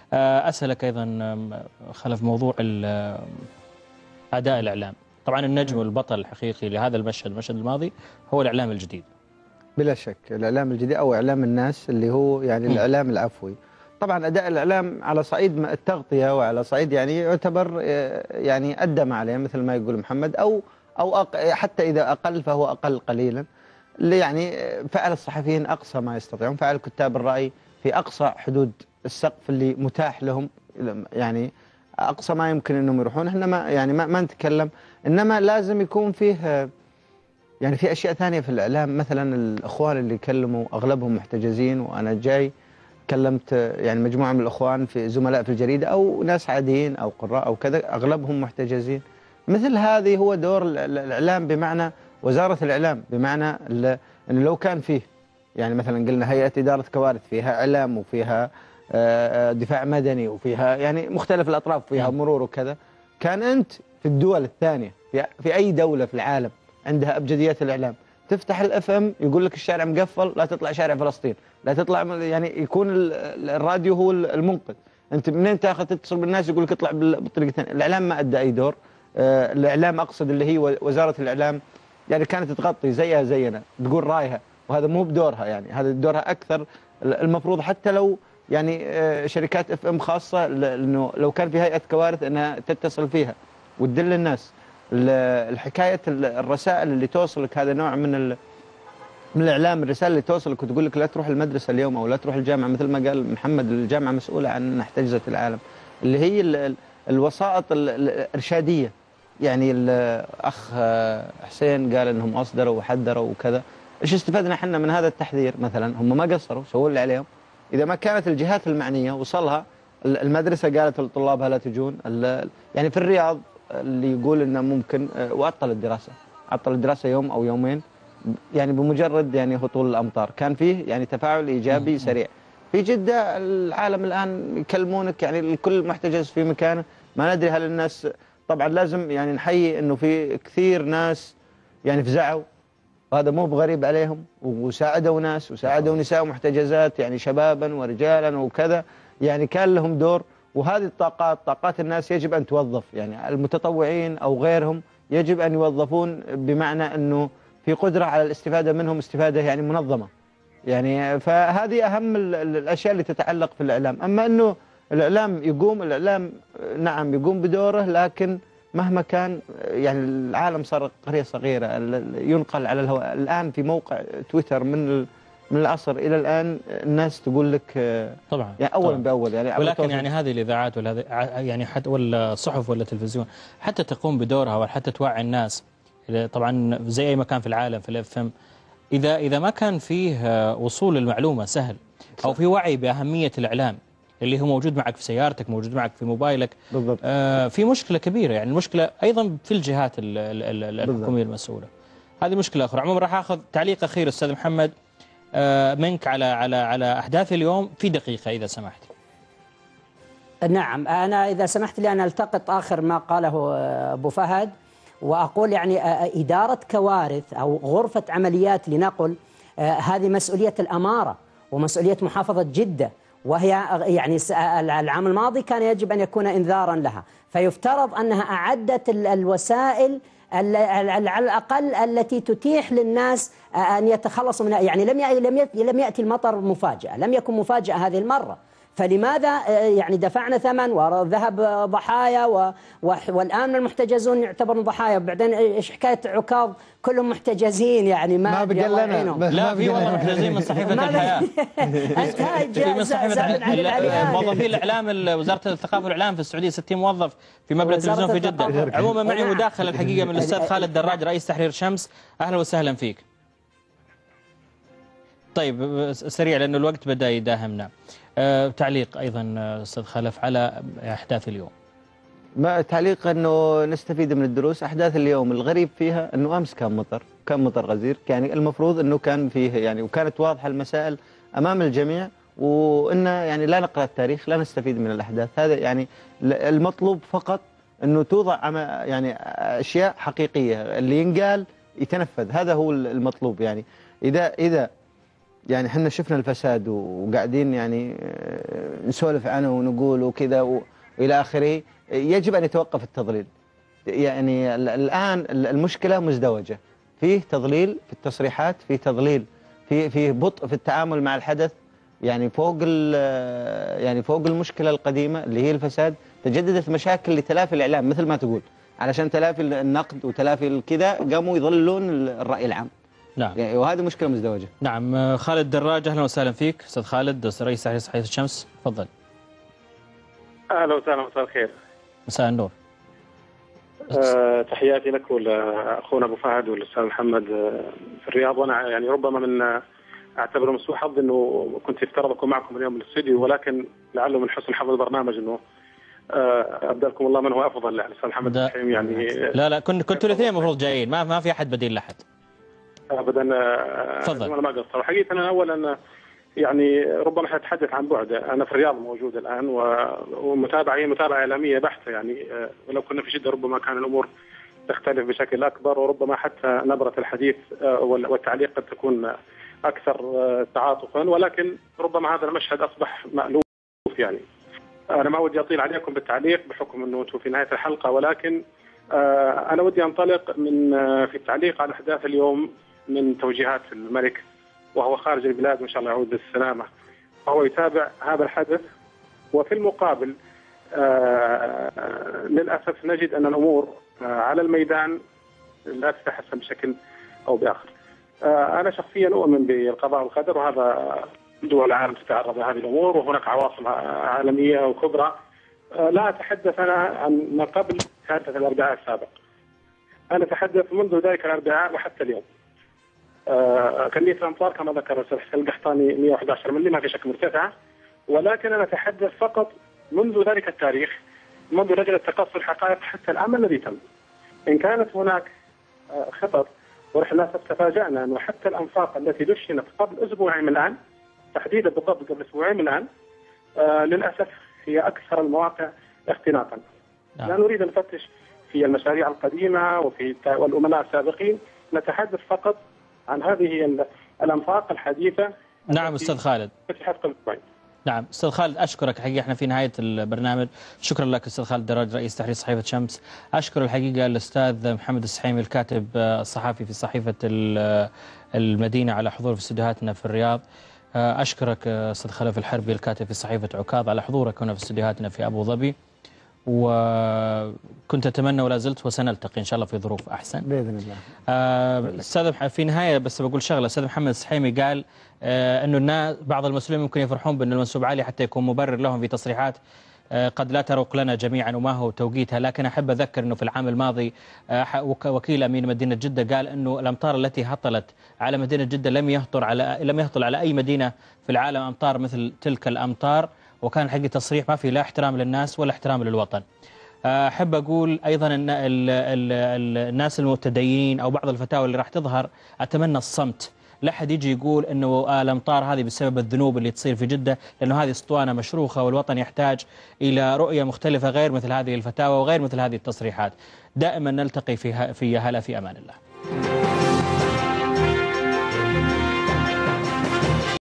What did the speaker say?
أسألك أيضا خلف موضوع أداء الإعلام. طبعا النجم والبطل الحقيقي لهذا المشهد الماضي هو الإعلام الجديد بلا شك. الإعلام الجديد أو إعلام الناس اللي هو يعني الإعلام العفوي. طبعا أداء الإعلام على صعيد التغطية وعلى صعيد يعني يعتبر يعني أدى ما عليه مثل ما يقول محمد، أو حتى إذا أقل فهو أقل قليلا. اللي يعني فعل الصحفيين أقصى ما يستطيعون، فعل كتاب الرأي في أقصى حدود السقف اللي متاح لهم، يعني أقصى ما يمكن أنهم يروحون. احنا ما نتكلم، إنما لازم يكون فيه يعني في أشياء ثانية في الإعلام. مثلا الأخوان اللي كلموا أغلبهم محتجزين، وأنا جاي كلمت يعني مجموعة من الأخوان في زملاء في الجريدة أو ناس عاديين أو قراء أو كذا، أغلبهم محتجزين. مثل هذه هو دور الإعلام، بمعنى وزارة الإعلام، بمعنى أنه لو كان فيه يعني مثلا قلنا هيئة إدارة كوارث فيها إعلام وفيها دفاع مدني وفيها يعني مختلف الأطراف وفيها مرور وكذا، كان أنت في الدول الثانية في أي دولة في العالم عندها أبجديات الإعلام تفتح الاف ام يقول لك الشارع مقفل لا تطلع شارع فلسطين، لا تطلع، يعني يكون الراديو هو المنقذ. انت منين تاخذ تتصل بالناس يقول لك اطلع بالطريقتين. الاعلام ما ادى اي دور. الاعلام اقصد اللي هي وزاره الاعلام يعني كانت تغطي زيها زينا، تقول رايها، وهذا مو بدورها، يعني هذا دورها اكثر. المفروض حتى لو يعني شركات اف ام خاصه، انه لو كان في هيئه كوارث انها تتصل فيها وتدل الناس. الحكايه الرسائل اللي توصلك، هذا نوع من الاعلام، الرساله اللي توصلك وتقول لك لا تروح المدرسه اليوم او لا تروح الجامعه، مثل ما قال محمد الجامعه مسؤوله عن انها احتجزت العالم، اللي هي الوسائط الارشاديه. يعني الاخ حسين قال انهم اصدروا وحذروا وكذا. ايش استفدنا احنا من هذا التحذير؟ مثلا هم ما قصروا، سووا اللي عليهم. اذا ما كانت الجهات المعنيه وصلها، المدرسه قالت لطلابها لا تجون، يعني في الرياض اللي يقول انه ممكن وعطل الدراسه، عطل الدراسه يوم او يومين يعني بمجرد يعني هطول الامطار. كان فيه يعني تفاعل ايجابي سريع. في جده العالم الان يكلمونك يعني الكل محتجز في مكانه. ما ندري هل الناس، طبعا لازم يعني نحيي انه في كثير ناس يعني فزعوا، وهذا مو بغريب عليهم، وساعدوا ناس وساعدوا نساء محتجزات يعني شبابا ورجالا وكذا، يعني كان لهم دور. وهذه طاقات الناس يجب أن توظف، يعني المتطوعين أو غيرهم يجب أن يوظفون، بمعنى أنه في قدرة على الاستفادة منهم استفادة يعني منظمة. يعني فهذه أهم الأشياء اللي تتعلق في الإعلام. أما أنه الإعلام يقوم، الإعلام نعم يقوم بدوره، لكن مهما كان يعني العالم صار قرية صغيرة، ينقل على الهواء. الآن في موقع تويتر من العصر إلى الآن الناس تقول لك طبعا يعني أولا بأول يعني، ولكن يعني هذه الإذاعات ولا يعني حتى ولا الصحف ولا التلفزيون حتى تقوم بدورها وحتى توعي الناس. طبعا زي أي مكان في العالم في الاف ام، إذا ما كان فيه وصول المعلومة سهل أو في وعي بأهمية الإعلام اللي هو موجود معك في سيارتك، موجود معك في موبايلك، بالضبط. في مشكلة كبيرة. يعني المشكلة أيضا في الجهات الحكومية المسؤولة. هذه مشكلة أخرى. عموما راح أخذ تعليق أخير أستاذ محمد منك على أحداث اليوم في دقيقة إذا سمحت. نعم، أنا إذا سمحت لي أن ألتقط آخر ما قاله أبو فهد، وأقول يعني إدارة كوارث أو غرفة عمليات لنقل، هذه مسؤولية الأمارة ومسؤولية محافظة جدة، وهي يعني العام الماضي كان يجب أن يكون إنذارا لها، فيفترض أنها أعدت الوسائل على الأقل التي تتيح للناس أن يتخلصوا منها. يعني لم يأتي المطر مفاجأة، لم يكن مفاجأة هذه المرة، فلماذا يعني دفعنا ثمن وذهب ضحايا والآن المحتجزون يعتبرون ضحايا؟ وبعدين إيش حكاية عكاظ كلهم محتجزين؟ يعني ما بقى لنا لا، في والله محتجزين من صحيفة الحياة في من صحيفة موظفين الإعلام، وزارة الثقافة والإعلام في السعودية 60 موظف في مبنى التلفزيون في جدة. عموما معي مداخلة الحقيقة من الأستاذ خالد دراج رئيس تحرير شمس. أهلا وسهلا فيك. طيب سريع لأنه الوقت بدأ يداهمنا. تعليق أيضا أستاذ خلف على أحداث اليوم. ما تعليق أنه نستفيد من الدروس. أحداث اليوم الغريب فيها أنه أمس كان مطر غزير، يعني المفروض أنه كان فيه يعني وكانت واضحة المسائل أمام الجميع، وأنه يعني لا نقرأ التاريخ، لا نستفيد من الأحداث. هذا يعني المطلوب فقط أنه توضع يعني أشياء حقيقية، اللي ينقال يتنفذ، هذا هو المطلوب. يعني إذا يعني احنا شفنا الفساد وقاعدين يعني نسولف عنه ونقول وكذا والى اخره. يجب ان يتوقف التضليل. يعني الان المشكله مزدوجه، فيه تضليل في التصريحات، فيه تضليل فيه بطء في التعامل مع الحدث. يعني فوق المشكله القديمه اللي هي الفساد، تجددت مشاكل لتلافي الاعلام مثل ما تقول، علشان تلافي النقد وتلافي الكذا قاموا يضللون الراي العام. نعم. يعني وهذه مشكله مزدوجه. نعم. خالد دراج، اهلا وسهلا فيك استاذ خالد، رئيس تحرير صحيفه الشمس، تفضل. اهلا وسهلا، مساء الخير. مساء النور. تحياتي لك ولاخونا ابو فهد والاستاذ محمد في الرياض. وانا يعني ربما من اعتبره من سوء حظ انه كنت يفترض اكون معكم اليوم بالاستديو، ولكن لعله من حسن حظ البرنامج انه ابدلكم الله من هو افضل. يعني الاستاذ محمد السحيمي يعني لا كنتوا الاثنين المفروض جايين، ما في احد بديل لاحد. ابدا. تفضل. انا ما قصر حقيقه. انا اولا يعني ربما حتحدث عن بعد. انا في الرياض موجود الان ومتابعه هي متابعه اعلاميه بحته. يعني ولو كنا في جده ربما كان الامور تختلف بشكل اكبر، وربما حتى نبره الحديث والتعليق قد تكون اكثر تعاطفا، ولكن ربما هذا المشهد اصبح مألوف. يعني انا ما ودي اطيل عليكم بالتعليق بحكم انه انتم في نهايه الحلقه، ولكن انا ودي انطلق في التعليق على احداث اليوم من توجيهات الملك وهو خارج البلاد، وإن شاء الله يعود بالسلامة، وهو يتابع هذا الحدث. وفي المقابل للأسف نجد أن الأمور على الميدان لا تتحسن بشكل أو بآخر. أنا شخصيا أؤمن بالقضاء والقدر، وهذا دول العالم تتعرض لهذه الأمور، وهناك عواصم عالمية وكبرى. لا أتحدث أنا عن ما قبل حادثة الأربعاء السابق، أنا أتحدث منذ ذلك الأربعاء وحتى اليوم. كمية الأمطار كما ذكر الأستاذ حسين القحطاني 111 ملي، ما في شك مرتفعة، ولكن أنا أتحدث فقط منذ ذلك التاريخ، منذ لجنة تقصي الحقائق حتى العمل الذي تم. إن كانت هناك خطط، ونحن تفاجأنا أنه حتى الأنفاق التي دشنت قبل أسبوعين من الآن، تحديدا بالضبط قبل أسبوعين من الآن، للأسف هي أكثر المواقع اختناقا. لا نريد أن نفتش في المشاريع القديمة والأمناء السابقين، نتحدث فقط عن هذه الأنفاق الحديثة. نعم أستاذ خالد. نعم أستاذ خالد، أشكرك حقيقة. احنا في نهاية البرنامج. شكرا لك أستاذ خالد دراج، رئيس تحرير صحيفة شمس. أشكر الحقيقة الأستاذ محمد السحيمي، الكاتب الصحفي في صحيفة المدينة، على حضور في استديوهاتنا في الرياض. أشكرك أستاذ خلف الحربي، الكاتب في صحيفة عكاظ، على حضورك هنا في استديوهاتنا في أبو ظبي. وكنت أتمنى ولا زلت وسنلتقي إن شاء الله في ظروف أحسن بإذن الله. أستاذ في نهاية بس بقول شغلة. أستاذ محمد السحيمي قال أنه الناس بعض المسؤولين ممكن يفرحون بأن المنسوب عالي حتى يكون مبرر لهم في تصريحات قد لا تروق لنا جميعا وما هو توقيتها، لكن أحب أذكر أنه في العام الماضي وكيل أمين مدينة جدة قال أنه الأمطار التي هطلت على مدينة جدة لم يهطل على أي مدينة في العالم أمطار مثل تلك الأمطار، وكان حقيقي تصريح ما فيه لا احترام للناس ولا احترام للوطن. أحب أقول أيضا أن الناس المتدينين أو بعض الفتاوى اللي راح تظهر أتمنى الصمت، لا أحد يجي يقول أنه الأمطار هذه بسبب الذنوب اللي تصير في جدة، لأنه هذه اسطوانة مشروخة والوطن يحتاج إلى رؤية مختلفة غير مثل هذه الفتاوى وغير مثل هذه التصريحات. دائما نلتقي في هلا في أمان الله.